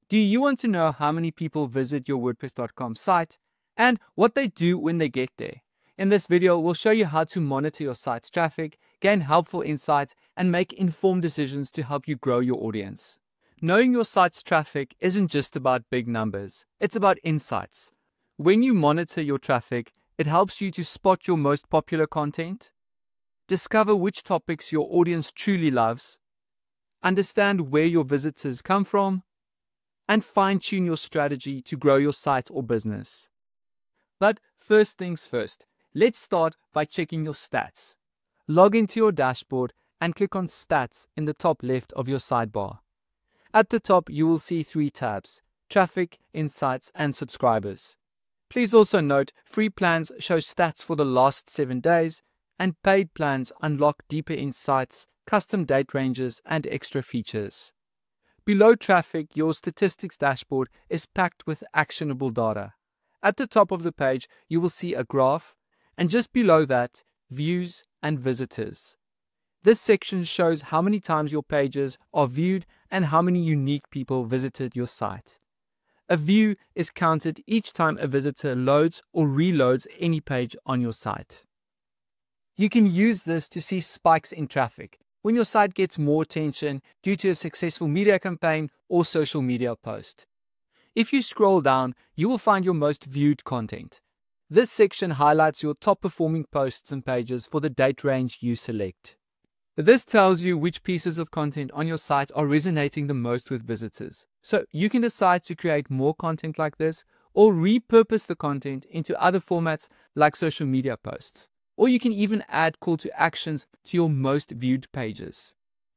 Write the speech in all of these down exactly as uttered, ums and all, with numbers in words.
Do you want to know how many people visit your WordPress dot com site and what they do when they get there? In this video, we'll show you how to monitor your site's traffic, gain helpful insights, and make informed decisions to help you grow your audience. Knowing your site's traffic isn't just about big numbers, it's about insights. When you monitor your traffic, it helps you to spot your most popular content, discover which topics your audience truly loves, understand where your visitors come from, and fine-tune your strategy to grow your site or business. But first things first, let's start by checking your stats. Log into your dashboard and click on Stats in the top left of your sidebar. At the top, you will see three tabs: Traffic, Insights, and Subscribers. Please also note, free plans show stats for the last seven days, and paid plans unlock deeper insights, custom date ranges, and extra features. Below Traffic, your statistics dashboard is packed with actionable data. At the top of the page, you will see a graph, and just below that, Views and Visitors. This section shows how many times your pages are viewed and how many unique people visited your site. A view is counted each time a visitor loads or reloads any page on your site. You can use this to see spikes in traffic when your site gets more attention due to a successful media campaign or social media post. If you scroll down, you will find your most viewed content. This section highlights your top performing posts and pages for the date range you select. This tells you which pieces of content on your site are resonating the most with visitors. So you can decide to create more content like this or repurpose the content into other formats like social media posts. Or you can even add call to actions to your most viewed pages.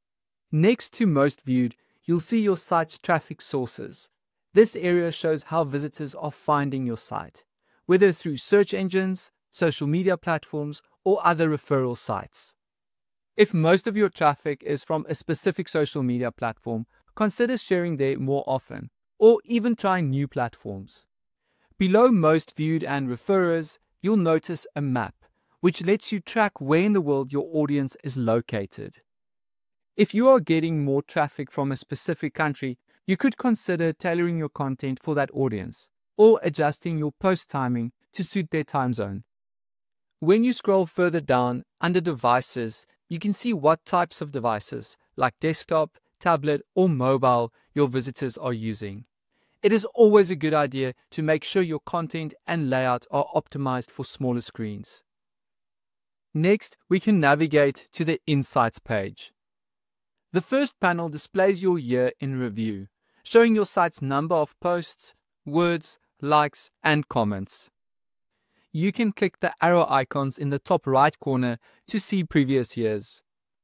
Next to most viewed, you'll see your site's traffic sources. This area shows how visitors are finding your site, whether through search engines, social media platforms, or other referral sites. If most of your traffic is from a specific social media platform, consider sharing there more often, or even trying new platforms. Below most viewed and referrers, you'll notice a map, which lets you track where in the world your audience is located. If you are getting more traffic from a specific country, you could consider tailoring your content for that audience, or adjusting your post timing to suit their time zone. When you scroll further down, under Devices, you can see what types of devices, like desktop, tablet, or mobile, your visitors are using. It is always a good idea to make sure your content and layout are optimized for smaller screens. Next, we can navigate to the Insights page. The first panel displays your year in review, showing your site's number of posts, words, likes, and comments. You can click the arrow icons in the top right corner to see previous years.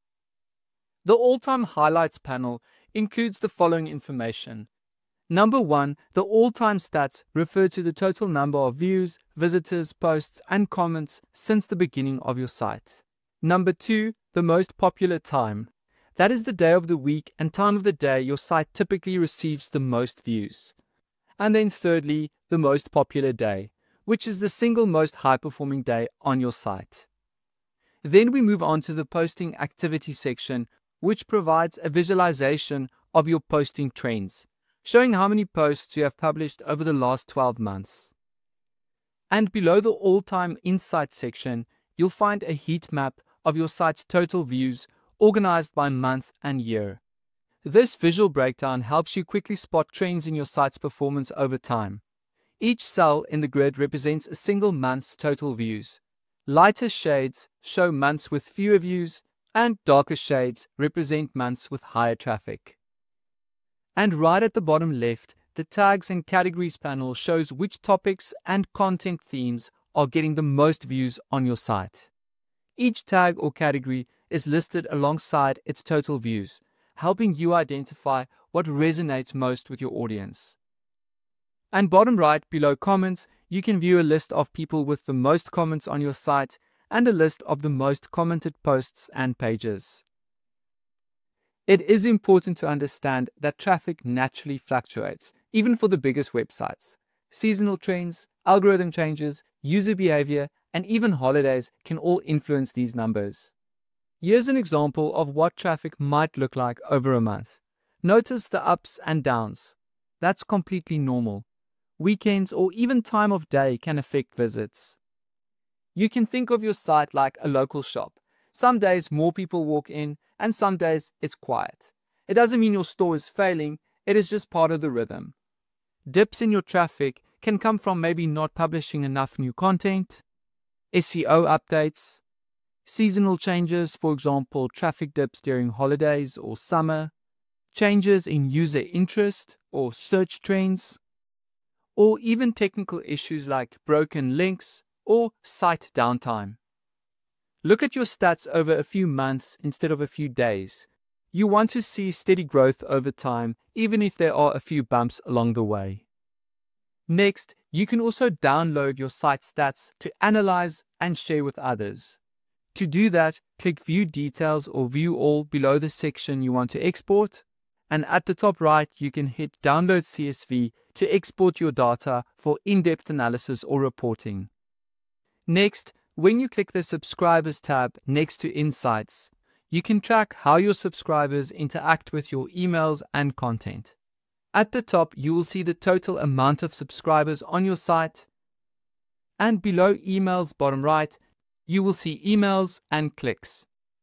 The all-time highlights panel includes the following information. Number one, the all-time stats refer to the total number of views, visitors, posts, and comments since the beginning of your site. Number two, the most popular time. That is the day of the week and time of the day your site typically receives the most views. And then thirdly, the most popular day, which is the single most high-performing day on your site. Then we move on to the posting activity section, which provides a visualization of your posting trends, showing how many posts you have published over the last twelve months. And below the all-time insight section, you'll find a heat map of your site's total views organized by month and year. This visual breakdown helps you quickly spot trends in your site's performance over time. Each cell in the grid represents a single month's total views. Lighter shades show months with fewer views, and darker shades represent months with higher traffic. And right at the bottom left, the Tags and Categories panel shows which topics and content themes are getting the most views on your site. Each tag or category is listed alongside its total views, helping you identify what resonates most with your audience. And bottom right, below comments, you can view a list of people with the most comments on your site and a list of the most commented posts and pages. It is important to understand that traffic naturally fluctuates, even for the biggest websites. Seasonal trends, algorithm changes, user behavior, and even holidays can all influence these numbers. Here's an example of what traffic might look like over a month. Notice the ups and downs. That's completely normal. Weekends or even time of day can affect visits. You can think of your site like a local shop. Some days more people walk in and some days it's quiet. It doesn't mean your store is failing, it is just part of the rhythm. Dips in your traffic can come from maybe not publishing enough new content, S E O updates, seasonal changes, for example, traffic dips during holidays or summer, changes in user interest or search trends, or even technical issues like broken links or site downtime. Look at your stats over a few months instead of a few days. You want to see steady growth over time, even if there are a few bumps along the way. Next, you can also download your site stats to analyze and share with others. To do that, click View Details or View All below the section you want to export, and at the top right, you can hit Download C S V to export your data for in-depth analysis or reporting. Next, when you click the Subscribers tab next to Insights, you can track how your subscribers interact with your emails and content. At the top, you will see the total amount of subscribers on your site, and below Emails, bottom right, you will see emails and clicks.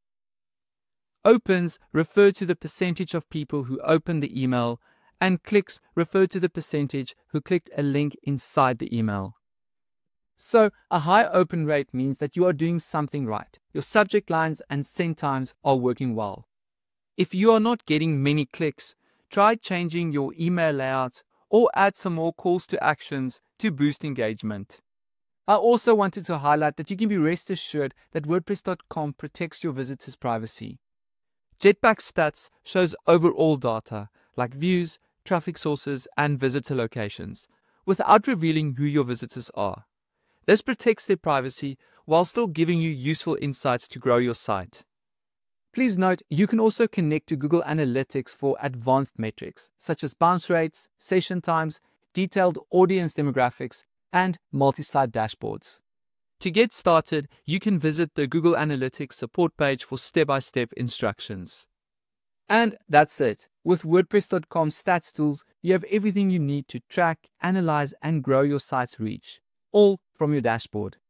Opens refer to the percentage of people who open the email, and clicks refer to the percentage who clicked a link inside the email. So, a high open rate means that you are doing something right. Your subject lines and send times are working well. If you are not getting many clicks, try changing your email layout or add some more calls to actions to boost engagement. I also wanted to highlight that you can be rest assured that WordPress dot com protects your visitors' privacy. Jetpack Stats shows overall data like views, traffic sources, and visitor locations, without revealing who your visitors are. This protects their privacy while still giving you useful insights to grow your site. Please note, you can also connect to Google Analytics for advanced metrics, such as bounce rates, session times, detailed audience demographics, and multi-site dashboards. To get started, you can visit the Google Analytics support page for step-by-step instructions. And that's it. With WordPress dot com stats tools, you have everything you need to track, analyze, and grow your site's reach, all from your dashboard.